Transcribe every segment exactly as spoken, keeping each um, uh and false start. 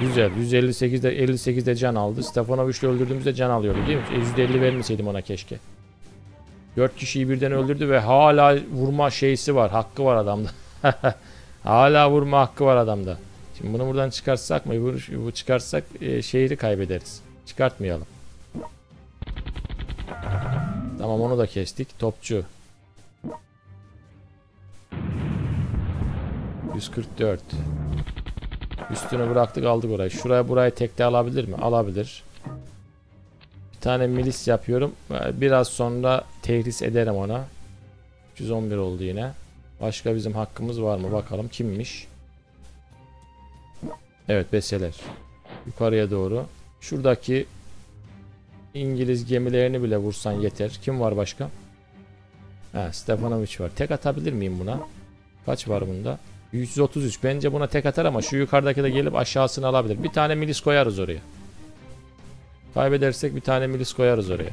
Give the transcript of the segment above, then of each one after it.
Güzel. yüz elli sekizde elli sekizde can aldı. Stefanoviç'le öldürdüğümüzde can alıyordu değil mi? E, yüzde elli vermeseydim ona keşke. dört kişiyi birden öldürdü ve hala vurma şeysi var. Hakkı var adamda. Hala vurma hakkı var adamda. Şimdi bunu buradan çıkartsak mı? Bu, bu çıkartsak e, şehri kaybederiz. Çıkartmayalım. Tamam, onu da kestik. Topçu. yüz kırk dört. Üstünü bıraktık, aldık orayı. Şuraya burayı tekte alabilir mi? Alabilir. Bir tane milis yapıyorum. Biraz sonra tehris ederim ona. üç yüz on bir oldu yine. Başka bizim hakkımız var mı? Bakalım kimmiş? Evet, Beseler. Yukarıya doğru. Şuradaki İngiliz gemilerini bile vursan yeter. Kim var başka? Ha, Stefanoviç var. Tek atabilir miyim buna? Kaç var bunda? yüz otuz üç. Bence buna tek atar ama şu yukarıdaki de gelip aşağısını alabilir. Bir tane milis koyarız oraya. Kaybedersek bir tane milis koyarız oraya.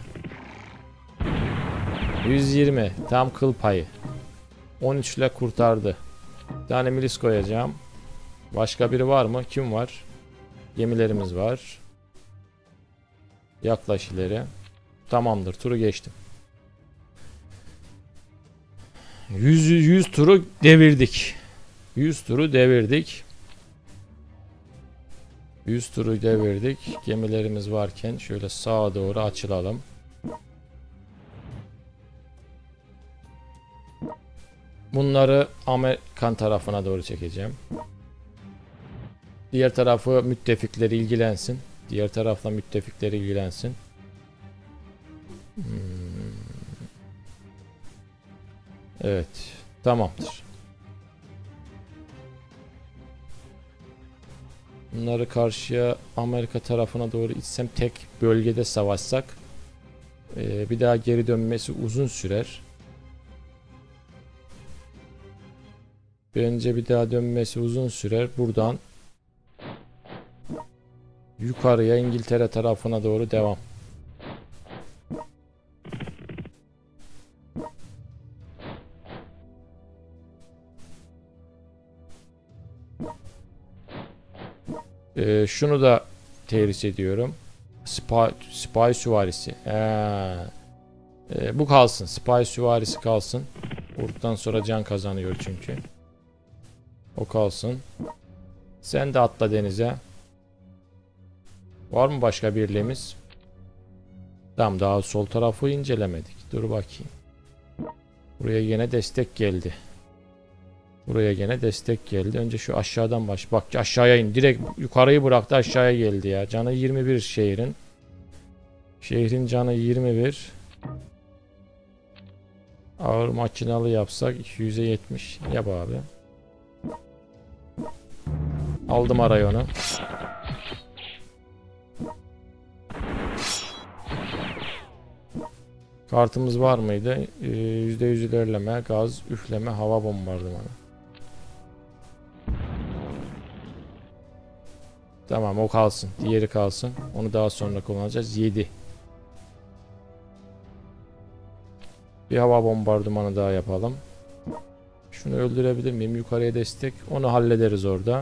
yüz yirmi. Tam kıl payı. on üç ile kurtardı. Bir tane milis koyacağım. Başka biri var mı? Kim var? Gemilerimiz var. Yaklaş ileri. Tamamdır. Turu geçtim. yüz, yüz turu devirdik. yüz turu devirdik. yüz turu devirdik. Gemilerimiz varken şöyle sağa doğru açılalım. Bunları Amerikan tarafına doğru çekeceğim. Diğer tarafı müttefikleri ilgilensin. Diğer tarafla müttefikleri ilgilensin. Hmm. Evet. Tamamdır. Bunları karşıya Amerika tarafına doğru itsem, tek bölgede savaşsak ee, bir daha geri dönmesi uzun sürer. Bence bir daha dönmesi uzun sürer. Buradan yukarıya İngiltere tarafına doğru devam. Ee, şunu da terhis ediyorum. Spy, spy süvarisi. Ee, e, bu kalsın. Spy süvarisi kalsın. Vurduktan sonra can kazanıyor çünkü. O kalsın. Sen de atla denize. Var mı başka birliğimiz? Tamam, daha sol tarafı incelemedik. Dur bakayım. Buraya yine destek geldi. Buraya gene destek geldi. Önce şu aşağıdan baş. Bak aşağıya in. Direkt yukarıyı bıraktı, aşağıya geldi ya. Canı yirmi bir şehrin. Şehrin canı yirmi bir. Ağır makinalı yapsak iki yüze yetmiş. Yap abi. Aldım arayonu. Kartımız var mıydı? Ee, yüzde yüz ilerleme, gaz, üfleme, hava bombardımanı. Tamam, o kalsın. Diğeri kalsın. Onu daha sonra kullanacağız. yedi. Bir hava bombardımanı daha yapalım. Şunu öldürebilir miyim? Yukarıya destek. Onu hallederiz orada.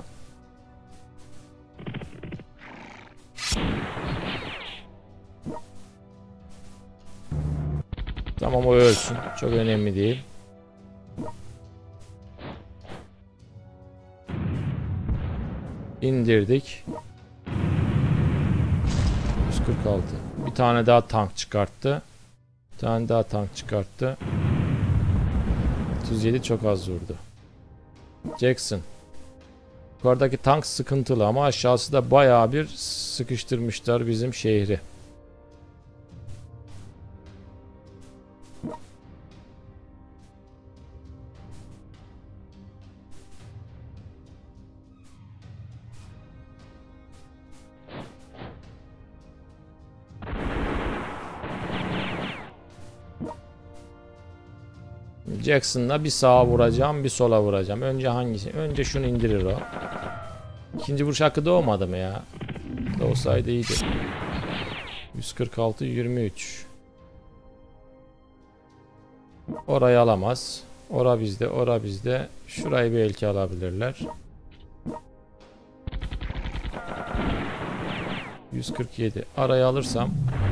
Tamam, o ölsün. Çok önemli değil. İndirdik. yüz kırk altı. Bir tane daha tank çıkarttı. Bir tane daha tank çıkarttı. otuz yedi çok az vurdu. Jackson. Yukarıdaki tank sıkıntılı ama aşağısı da bayağı bir sıkıştırmışlar bizim şehri. Jackson'la bir sağa vuracağım, bir sola vuracağım. Önce hangisi? Önce şunu indirir o. İkinci vuruş hakkı doğmadı mı ya? Doğsaydı iyiydi. yüz kırk altı yirmi üç. Orayı alamaz. Ora bizde, ora bizde. Şurayı belki alabilirler. yüz kırk yedi. Araya alırsam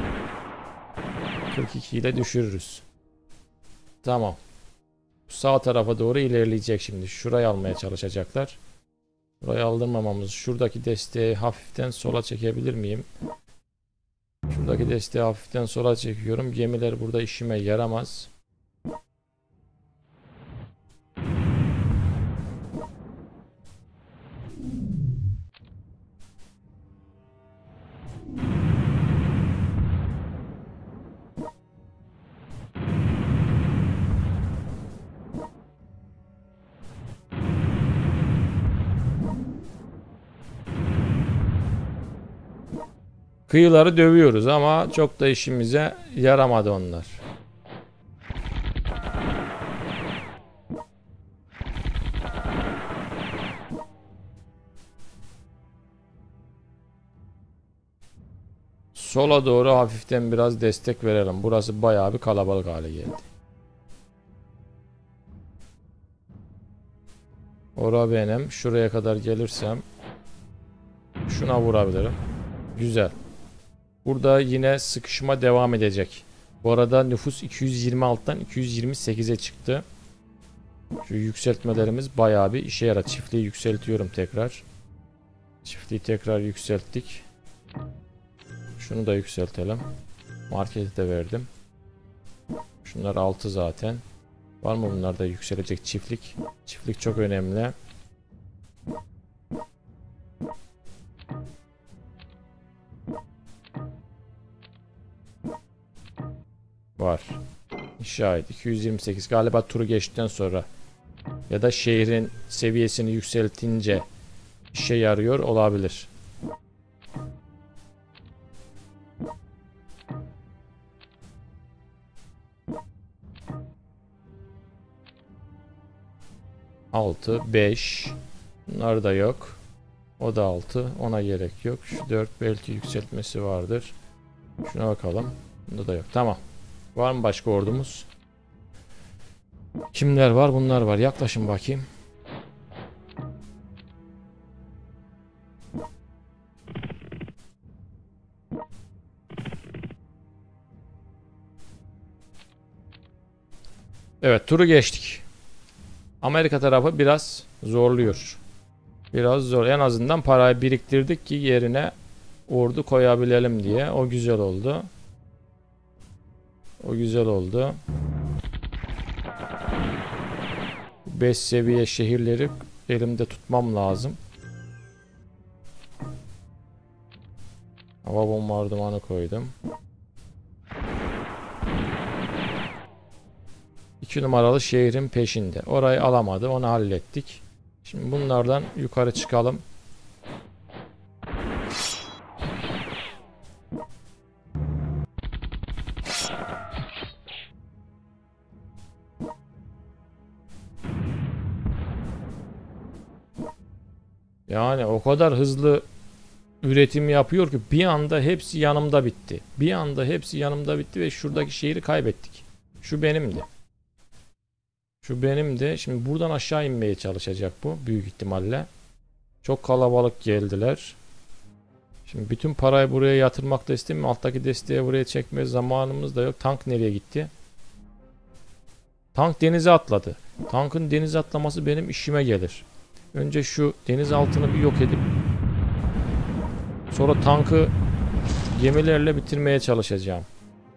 kırk iki ile düşürürüz. Tamam. Sağ tarafa doğru ilerleyecek şimdi. Şurayı almaya çalışacaklar. Burayı aldırmamamız. Şuradaki desteği hafiften sola çekebilir miyim? Şuradaki desteği hafiften sola çekiyorum. Gemiler burada işime yaramaz. Kıyıları dövüyoruz ama çok da işimize yaramadı onlar. Sola doğru hafiften biraz destek verelim. Burası bayağı bir kalabalık hale geldi. Ora benim. Şuraya kadar gelirsem şuna vurabilirim. Güzel. Burada yine sıkışma devam edecek. Bu arada nüfus iki yüz yirmi altıdan iki yüz yirmi sekize çıktı. Şu yükseltmelerimiz bayağı bir işe yarar. Çiftliği yükseltiyorum tekrar. Çiftliği tekrar yükselttik. Şunu da yükseltelim. Marketi de verdim. Şunlar altı zaten. Var mı bunlarda yükselecek çiftlik? Çiftlik çok önemli. Var. İnşa et. iki yüz yirmi sekiz. Galiba turu geçtikten sonra ya da şehrin seviyesini yükseltince işe yarıyor olabilir. altı, beş. Bunlar da yok. O da altı. Ona gerek yok. Şu dört belki yükseltmesi vardır. Şuna bakalım. Bunda da yok. Tamam. Var mı başka ordumuz? Kimler var? Bunlar var. Yaklaşın bakayım. Evet, turu geçtik. Amerika tarafı biraz zorluyor. Biraz zor. En azından parayı biriktirdik ki yerine ordu koyabilelim diye. O güzel oldu. O güzel oldu. beş seviye şehirleri elimde tutmam lazım. Hava bombardımanı koydum. iki numaralı şehrin peşinde. Orayı alamadı. Onu hallettik. Şimdi bunlardan yukarı çıkalım. Yani o kadar hızlı üretim yapıyor ki bir anda hepsi yanımda bitti. Bir anda hepsi yanımda bitti ve şuradaki şehri kaybettik. Şu benimdi. Şu benimdi. Şimdi buradan aşağı inmeye çalışacak bu büyük ihtimalle. Çok kalabalık geldiler. Şimdi bütün parayı buraya yatırmak da istemiyorum. Alttaki desteğe buraya çekmeye zamanımız da yok. Tank nereye gitti? Tank denize atladı. Tankın denize atlaması benim işime gelir. Önce şu deniz altını bir yok edip sonra tankı gemilerle bitirmeye çalışacağım.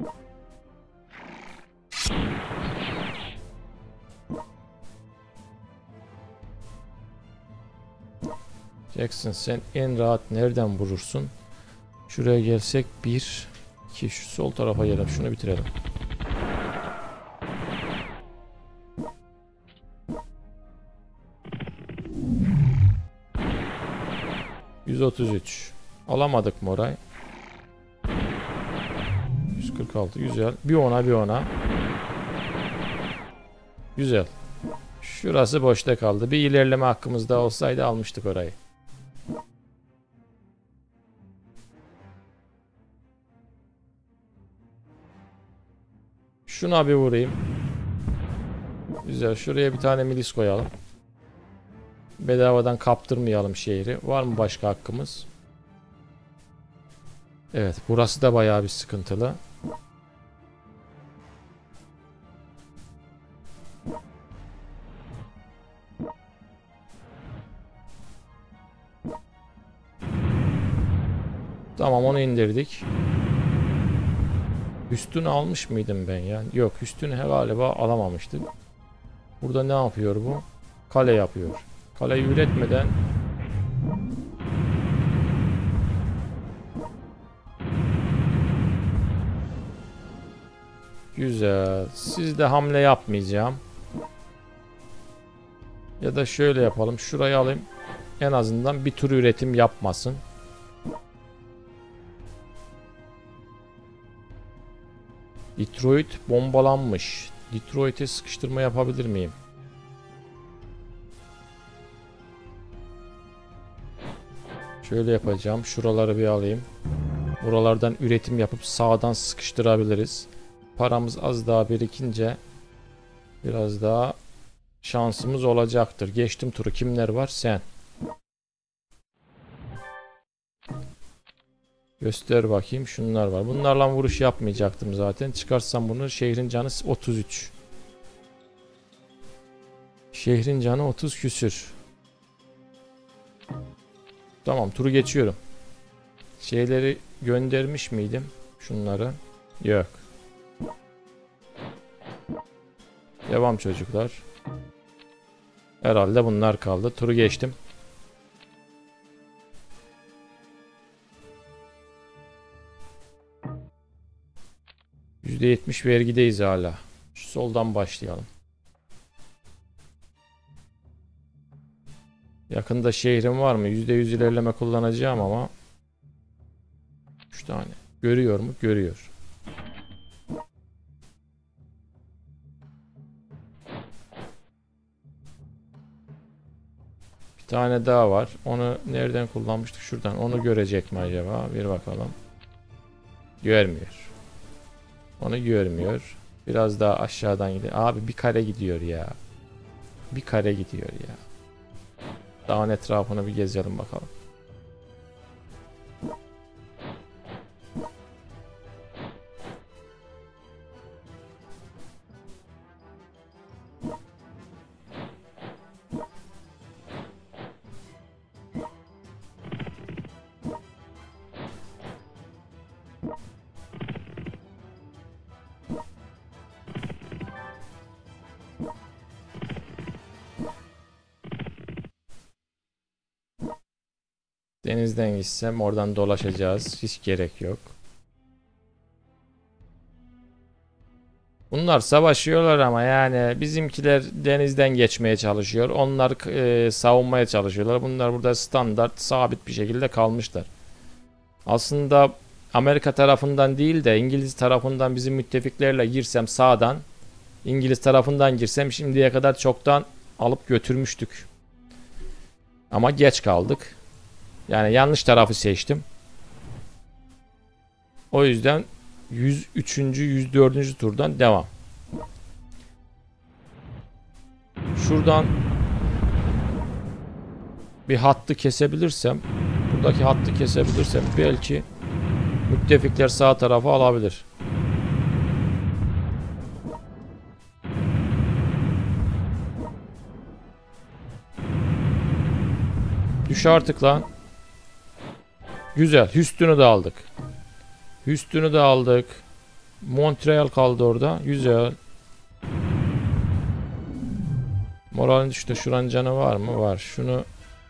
Jackson sen en rahat nereden vurursun? Şuraya gelsek bir, iki, şu sol tarafa gelelim. Şunu bitirelim. yüz otuz üç. Alamadık mı orayı? yüz kırk altı. Güzel. Bir ona bir ona. Güzel. Şurası boşta kaldı. Bir ilerleme hakkımız da olsaydı almıştık orayı. Şuna bir vurayım. Güzel. Şuraya bir tane milis koyalım. Bedavadan kaptırmayalım şehri. Var mı başka hakkımız? Evet, burası da bayağı bir sıkıntılı. Tamam, onu indirdik. Üstünü almış mıydım ben ya? Yok, üstünü galiba alamamıştım. Burada ne yapıyor bu? Kale yapıyor. Kaleyi üretmeden güzel. Siz de hamle yapmayacağım. Ya da şöyle yapalım. Şurayı alayım. En azından bir tur üretim yapmasın. Detroit bombalanmış. Detroit'e sıkıştırma yapabilir miyim? Şöyle yapacağım. Şuraları bir alayım. Buralardan üretim yapıp sağdan sıkıştırabiliriz. Paramız az daha birikince biraz daha şansımız olacaktır. Geçtim turu. Kimler var? Sen. Göster bakayım. Şunlar var. Bunlarla vuruş yapmayacaktım zaten. Çıkarsam bunu, şehrin canı otuz üç. Şehrin canı otuz küsür. Tamam, turu geçiyorum. Şeyleri göndermiş miydim? Şunları. Yok. Devam çocuklar. Herhalde bunlar kaldı. Turu geçtim. yüzde yetmiş vergideyiz hala. Şu soldan başlayalım. Yakında şehrim var mı? yüzde yüz ilerleme kullanacağım ama üç tane. Görüyor mu? Görüyor. Bir tane daha var. Onu nereden kullanmıştık? Şuradan. Onu görecek mi acaba? Bir bakalım. Görmüyor. Onu görmüyor. Biraz daha aşağıdan gidiyor. Abi bir kare gidiyor ya. Bir kare gidiyor ya. Dağın etrafını bir gezelim bakalım. Denizden gitsem oradan dolaşacağız. Hiç gerek yok. Bunlar savaşıyorlar ama yani bizimkiler denizden geçmeye çalışıyor. Onlar e, savunmaya çalışıyorlar. Bunlar burada standart, sabit bir şekilde kalmışlar. Aslında Amerika tarafından değil de İngiliz tarafından bizim müttefiklerle girsem sağdan, İngiliz tarafından girsem şimdiye kadar çoktan alıp götürmüştük. Ama geç kaldık. Yani yanlış tarafı seçtim. O yüzden yüz üçüncü. yüz dördüncü turdan devam. Şuradan bir hattı kesebilirsem, buradaki hattı kesebilirsem belki müttefikler sağ tarafı alabilir. Düş artık lan. Güzel. Houston'u da aldık. Houston'u da aldık. Montreal kaldı orada. Güzel. Moralin düştü. Şuranın canı var mı? Var. Şunu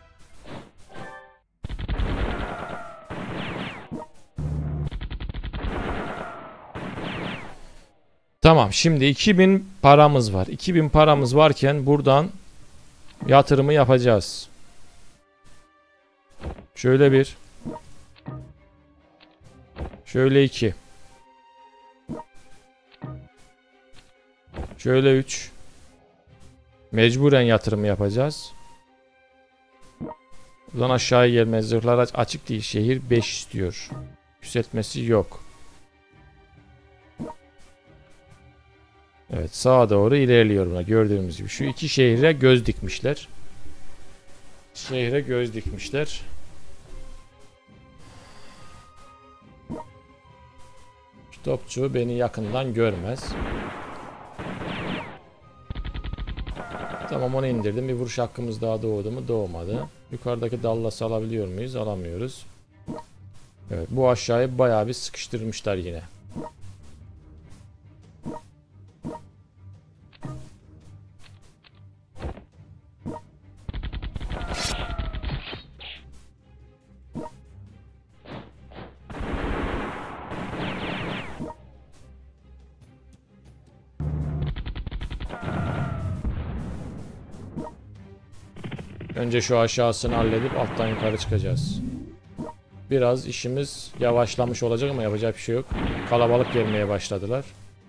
tamam. Şimdi iki bin paramız var. iki bin paramız varken buradan yatırımı yapacağız. Şöyle bir. Şöyle iki. Şöyle üç. Mecburen yatırım yapacağız. Buradan aşağıya gelmez. Zırhlar açık değil. Şehir beş istiyor. Yükseltmesi yok. Evet, sağa doğru ilerliyor buna. Gördüğümüz gibi. Şu iki şehre göz dikmişler. Şehre göz dikmişler. Topçu beni yakından görmez. Tamam, onu indirdim. Bir vuruş hakkımız daha doğdu mu? Doğmadı. Yukarıdaki Dallas'ı alabiliyor muyuz? Alamıyoruz. Evet, bu aşağıya bayağı bir sıkıştırmışlar yine. Önce şu aşağısını halledip alttan yukarı çıkacağız. Biraz işimiz yavaşlamış olacak ama yapacak bir şey yok. Kalabalık gelmeye başladılar.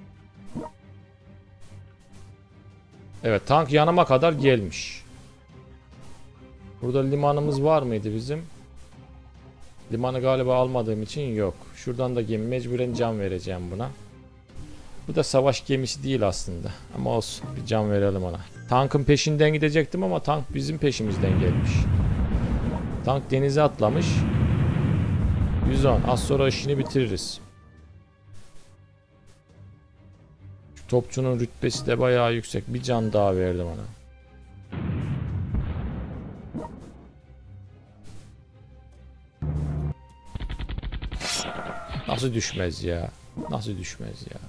Evet, tank yanıma kadar gelmiş. Burada limanımız var mıydı bizim? Limanı galiba almadığım için yok. Şuradan da gemi, mecburen can vereceğim buna. Bu da savaş gemisi değil aslında. Ama olsun, bir can verelim ona. Tankın peşinden gidecektim ama tank bizim peşimizden gelmiş. Tank denize atlamış. yüz on. Az sonra işini bitiririz. Şu topçunun rütbesi de bayağı yüksek. Bir can daha verdim ona. Nasıl düşmez ya? Nasıl düşmez ya?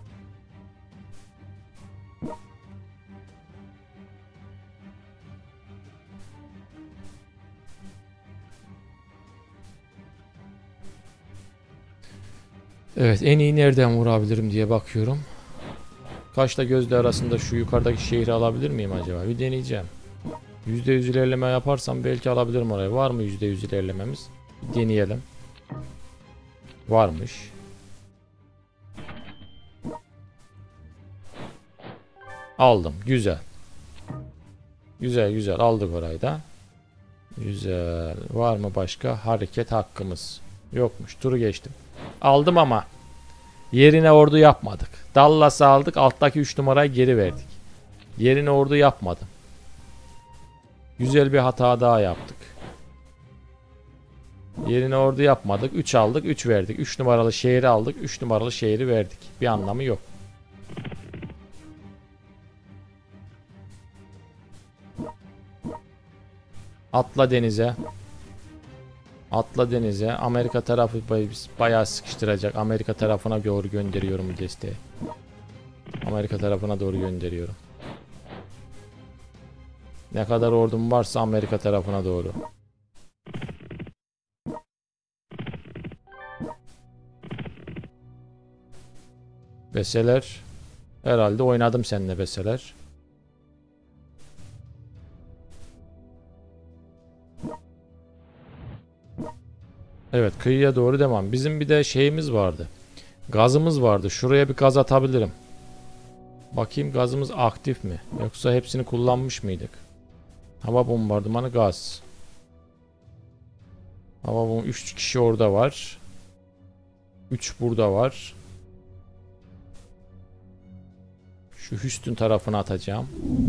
Evet, en iyi nereden vurabilirim diye bakıyorum. Kaşla gözle arasında şu yukarıdaki şehri alabilir miyim acaba? Bir deneyeceğim. yüzde yüz ilerleme yaparsam belki alabilirim oraya. Var mı yüzde yüz ilerlememiz? Bir deneyelim. Varmış. Aldım. Güzel. Güzel güzel. Aldık orayı da. Güzel. Var mı başka? Hareket hakkımız. Yokmuş. Turu geçtim. Aldım ama yerine ordu yapmadık. Dallas'ı aldık. Alttaki üç numarayı geri verdik. Yerine ordu yapmadım. Güzel bir hata daha yaptık. Yerine ordu yapmadık. üç aldık. üç verdik. üç numaralı şehri aldık. üç numaralı şehri verdik. Bir anlamı yok. Atla denize. Atla denize. Amerika tarafı bayağı sıkıştıracak. Amerika tarafına doğru gönderiyorum bu desteği. Amerika tarafına doğru gönderiyorum. Ne kadar ordum varsa Amerika tarafına doğru. Beseler. Herhalde oynadım seninle beseler. Evet, kıyıya doğru devam. Bizim bir de şeyimiz vardı. Gazımız vardı. Şuraya bir gaz atabilirim. Bakayım gazımız aktif mi? Yoksa hepsini kullanmış mıydık? Hava bombardımanı gaz. Hava bombardımanı üç kişi orada var. üç burada var. Şu Houston tarafına atacağım.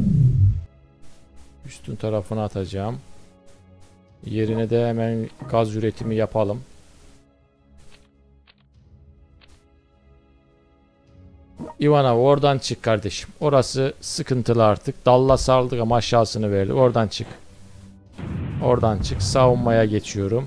Houston tarafına atacağım. Yerine de hemen gaz üretimi yapalım. Ivanov oradan çık kardeşim. Orası sıkıntılı artık. Dallas aldık ama aşağısını verdi. Oradan çık. Oradan çık. Savunmaya geçiyorum.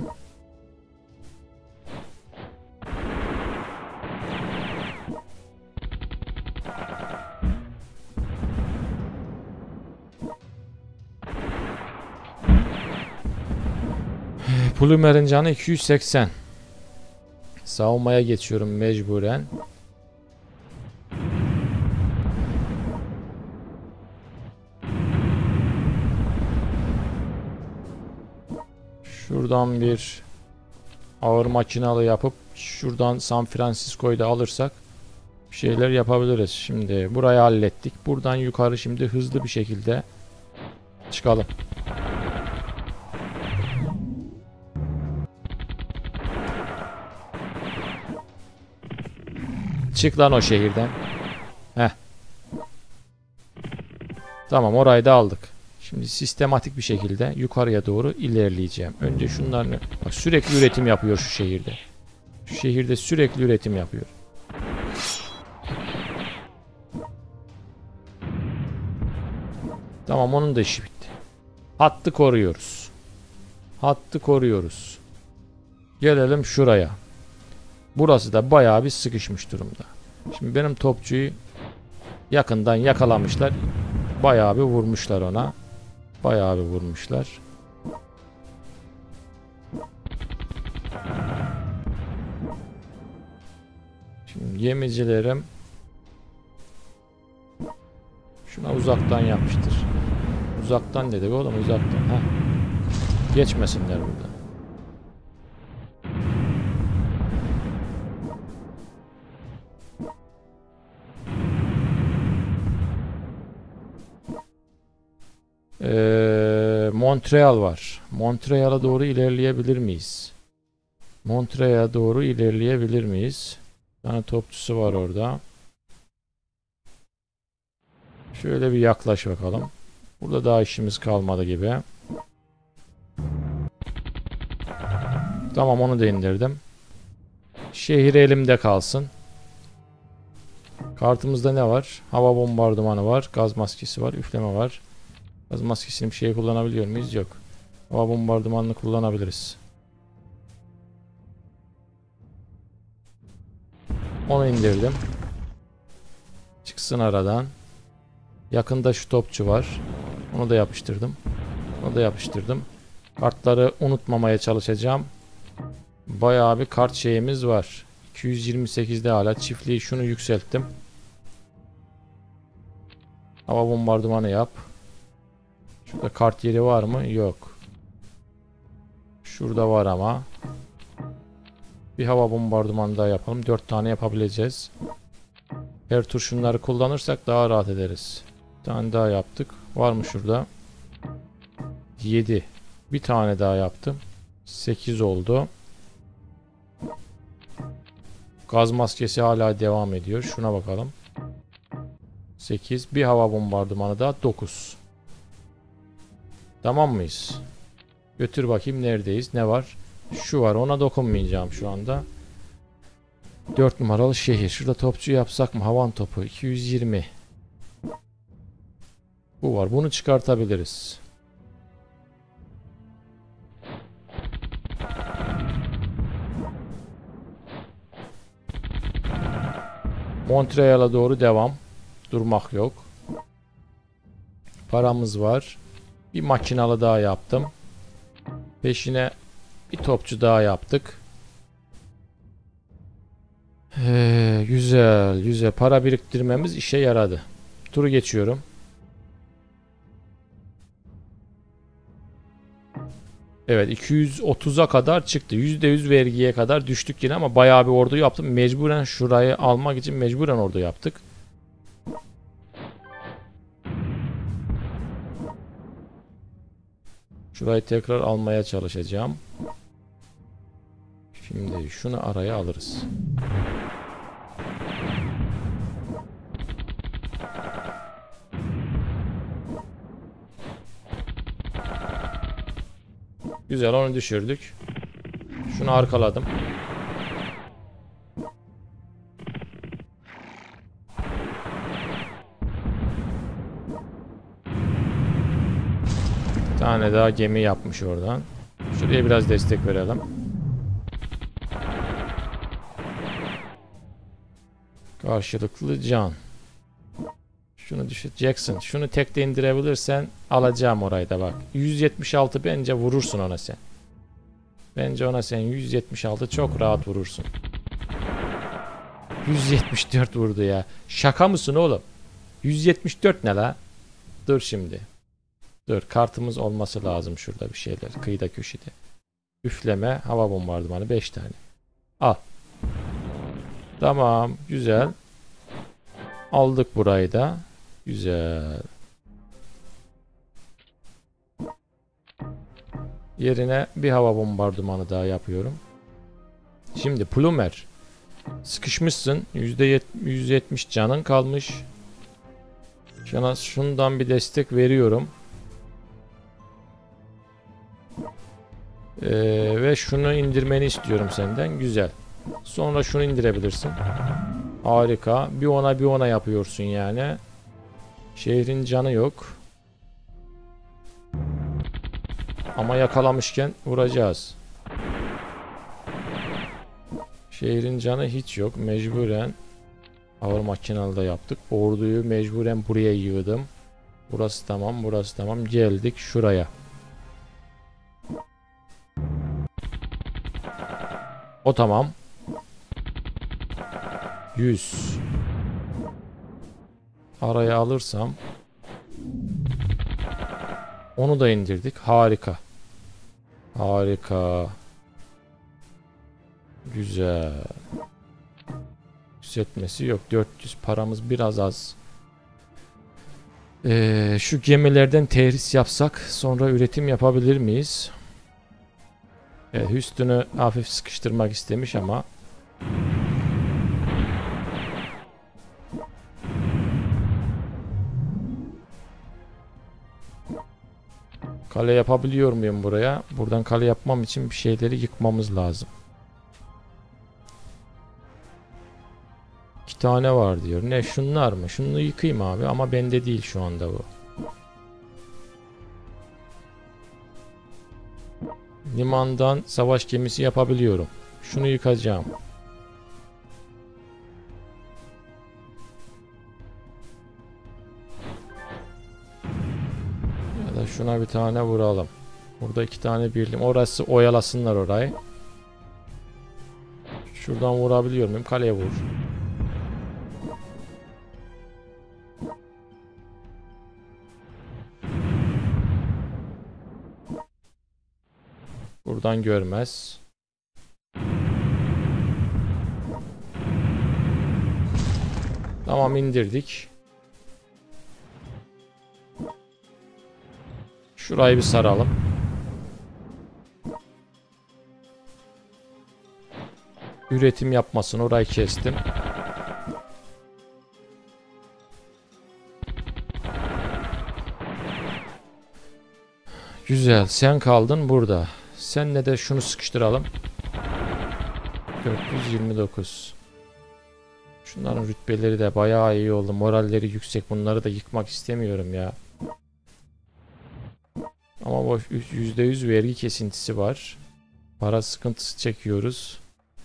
Plumer'in canı iki yüz seksen. Savunmaya geçiyorum mecburen. Şuradan bir ağır makinalı yapıp şuradan San Francisco'yu da alırsak bir şeyler yapabiliriz. Şimdi burayı hallettik. Buradan yukarı şimdi hızlı bir şekilde çıkalım. Çık lan o şehirden. Heh. Tamam, orayı da aldık. Şimdi sistematik bir şekilde yukarıya doğru ilerleyeceğim. Önce şunlarını... Bak, sürekli üretim yapıyor şu şehirde. Şu şehirde sürekli üretim yapıyor. Tamam, onun da işi bitti. Hattı koruyoruz. Hattı koruyoruz. Gelelim şuraya. Burası da bayağı bir sıkışmış durumda. Şimdi benim topçuyu yakından yakalamışlar. Bayağı bir vurmuşlar ona. Bayağı bir vurmuşlar. Şimdi gemicilerim şuna uzaktan yapıştır. Uzaktan dedik oğlum, uzaktan. Heh. Geçmesinler burada. Ee, Montreal var. Montreal'a doğru ilerleyebilir miyiz? Montreal'a doğru ilerleyebilir miyiz? Bir tane topçusu var orada. Şöyle bir yaklaş bakalım. Burada daha işimiz kalmadı gibi. Tamam, onu da indirdim. Şehir elimde kalsın. Kartımızda ne var? Hava bombardımanı var. Gaz maskesi var. Üfleme var. Gaz maskesini bir şey kullanabiliyor muyuz? Yok. Hava bombardımanını kullanabiliriz. Onu indirdim. Çıksın aradan. Yakında şu topçu var. Onu da yapıştırdım. Onu da yapıştırdım. Kartları unutmamaya çalışacağım. Bayağı bir kart şeyimiz var. iki yüz yirmi sekizde hala. Çiftliği şunu yükselttim. Hava bombardımanı yap. Şurada kart yeri var mı? Yok. Şurada var ama. Bir hava bombardımanı daha yapalım. dört tane yapabileceğiz. Her tur şunları kullanırsak daha rahat ederiz. Bir tane daha yaptık. Var mı şurada? yedi. Bir tane daha yaptım. sekiz oldu. Gaz maskesi hala devam ediyor. Şuna bakalım. sekiz. Bir hava bombardımanı daha dokuz. Tamam mıyız? Götür bakayım, neredeyiz? Ne var? Şu var. Ona dokunmayacağım şu anda. dört numaralı şehir. Şurada topçu yapsak mı? Havan topu. iki yüz yirmi. Bu var. Bunu çıkartabiliriz. Montreal'a doğru devam. Durmak yok. Paramız var. Bir makinalı daha yaptım. Peşine bir topçu daha yaptık. Ee, güzel, güzel. Para biriktirmemiz işe yaradı. Turu geçiyorum. Evet, iki yüz otuza kadar çıktı. yüzde yüz vergiye kadar düştük yine ama bayağı bir ordu yaptım. Mecburen şurayı almak için mecburen ordu yaptık. Şurayı tekrar almaya çalışacağım. Şimdi şunu araya alırız. Güzel, onu düşürdük. Şunu arkaladım. Bir tane daha gemi yapmış oradan. Şuraya biraz destek verelim. Karşılıklı can. Şunu düşür. Jackson. Şunu tekte indirebilirsen alacağım orayı da bak. yüz yetmiş altı bence vurursun ona sen. Bence ona sen yüz yetmiş altı çok rahat vurursun. yüz yetmiş dört vurdu ya. Şaka mısın oğlum? yüz yetmiş dört ne la? Dur şimdi. Dur, kartımız olması lazım şurada bir şeyler. Kıyıda köşede. Üfleme, hava bombardımanı beş tane. Al. Tamam, güzel. Aldık burayı da. Güzel. Yerine bir hava bombardımanı daha yapıyorum. Şimdi Plumer. Sıkışmışsın. yüzde yüz yetmiş canın kalmış. Şuna şundan bir destek veriyorum. Ee, ve şunu indirmeni istiyorum senden. Güzel. Sonra şunu indirebilirsin. Harika. Bir ona bir ona yapıyorsun yani. Şehrin canı yok. Ama yakalamışken vuracağız. Şehrin canı hiç yok. Mecburen ağır makinalı yaptık. Orduyu mecburen buraya yığdım. Burası tamam, burası tamam. Geldik şuraya. O tamam. yüz. Araya alırsam. Onu da indirdik. Harika. Harika. Güzel. Yükseltmesi yok. dört yüz paramız biraz az. Ee, şu gemilerden terhis yapsak sonra üretim yapabilir miyiz? Evet, Houston'u hafif sıkıştırmak istemiş ama kale yapabiliyor muyum buraya? Buradan kale yapmam için bir şeyleri yıkmamız lazım. İki tane var diyor. Ne şunlar mı? Şunu yıkayım abi ama bende değil şu anda bu. Limandan savaş gemisi yapabiliyorum. Şunu yıkacağım. Ya da şuna bir tane vuralım. Burada iki tane birlim. Orası oyalasınlar orayı. Şuradan vurabiliyor muyum? Kaleye vur. Buradan görmez. Tamam, indirdik. Şurayı bir saralım. Üretim yapmasın. Orayı kestim. Güzel. Sen kaldın burada. Senle de şunu sıkıştıralım. dört yüz yirmi dokuz. Şunların rütbeleri de bayağı iyi oldu. Moralleri yüksek. Bunları da yıkmak istemiyorum ya. Ama bu yüzde yüz vergi kesintisi var. Para sıkıntısı çekiyoruz.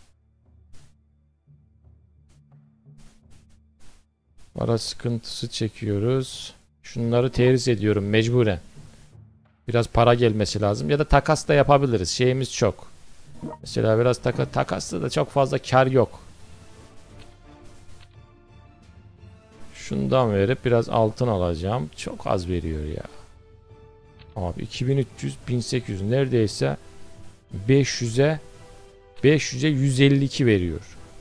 Para sıkıntısı çekiyoruz. Şunları terhis ediyorum mecburen. Biraz para gelmesi lazım. Ya da takas da yapabiliriz. Şeyimiz çok. Mesela biraz taka, takasla da çok fazla kar yok. Şundan verip biraz altın alacağım. Çok az veriyor ya. Abi iki bin üç yüz bin sekiz yüz neredeyse beş yüze beş yüze yüz elli iki veriyor.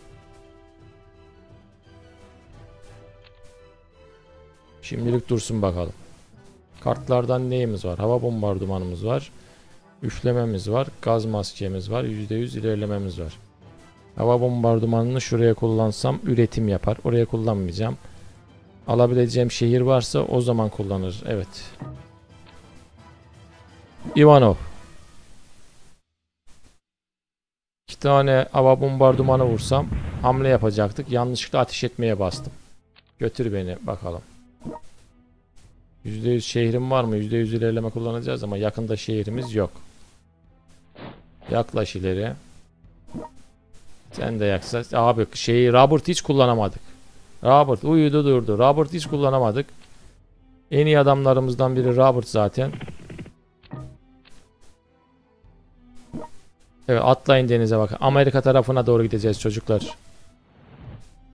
Şimdilik dursun bakalım. Kartlardan neyimiz var? Hava bombardımanımız var. Üflememiz var. Gaz maskemiz var. yüzde yüz ilerlememiz var. Hava bombardımanını şuraya kullansam üretim yapar. Oraya kullanmayacağım. Alabileceğim şehir varsa o zaman kullanır. Evet. Ivanov. İki tane hava bombardımanı vursam hamle yapacaktık. Yanlışlıkla ateş etmeye bastım. Götür beni bakalım. yüzde yüz şehrim var mı? yüzde yüz ilerleme kullanacağız ama yakında şehrimiz yok. Yaklaş ileri. Sen de yaksa. Abi şeyi Robert hiç kullanamadık. Robert uyudu durdu. Robert hiç kullanamadık. En iyi adamlarımızdan biri Robert zaten. Evet, atlayın denize bakın. Amerika tarafına doğru gideceğiz çocuklar.